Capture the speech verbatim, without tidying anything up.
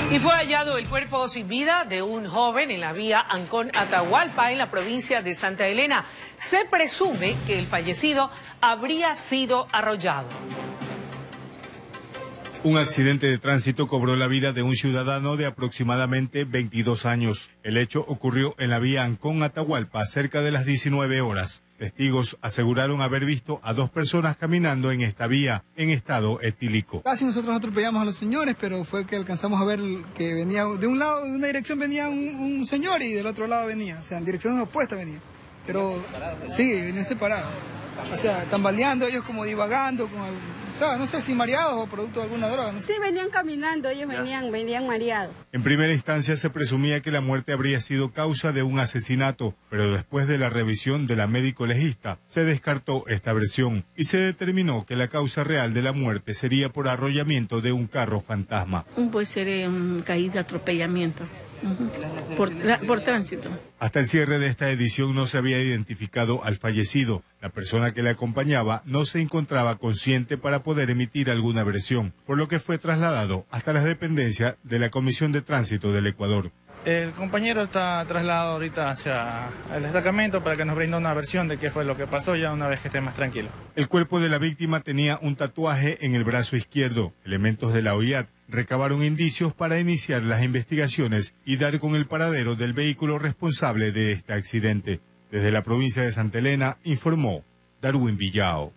Y fue hallado el cuerpo sin vida de un joven en la vía Ancón-Atahualpa, en la provincia de Santa Elena. Se presume que el fallecido habría sido arrollado. Un accidente de tránsito cobró la vida de un ciudadano de aproximadamente veintidós años. El hecho ocurrió en la vía Ancón-Atahualpa cerca de las diecinueve horas. Testigos aseguraron haber visto a dos personas caminando en esta vía en estado etílico. Casi nosotros atropellamos a los señores, pero fue que alcanzamos a ver que venía de un lado, de una dirección venía un, un señor y del otro lado venía, o sea, en direcciones opuestas venía. Pero sí, venían separados. O sea, tambaleando ellos como divagando, con algo. O sea, no sé si mareados o producto de alguna droga. No sé. Sí, venían caminando, ellos venían, venían mareados. En primera instancia se presumía que la muerte habría sido causa de un asesinato, pero después de la revisión de la médico legista se descartó esta versión y se determinó que la causa real de la muerte sería por arrollamiento de un carro fantasma. Puede ser un caída, atropellamiento. Uh-huh. por, por tránsito. Hasta el cierre de esta edición no se había identificado al fallecido. La persona que le acompañaba no se encontraba consciente para poder emitir alguna versión, por lo que fue trasladado hasta las dependencias de la Comisión de Tránsito del Ecuador. El compañero está trasladado ahorita hacia el destacamento para que nos brinde una versión de qué fue lo que pasó ya una vez que esté más tranquilo. El cuerpo de la víctima tenía un tatuaje en el brazo izquierdo. Elementos de la O I A T recabaron indicios para iniciar las investigaciones y dar con el paradero del vehículo responsable de este accidente. Desde la provincia de Santa Elena informó Darwin Villao.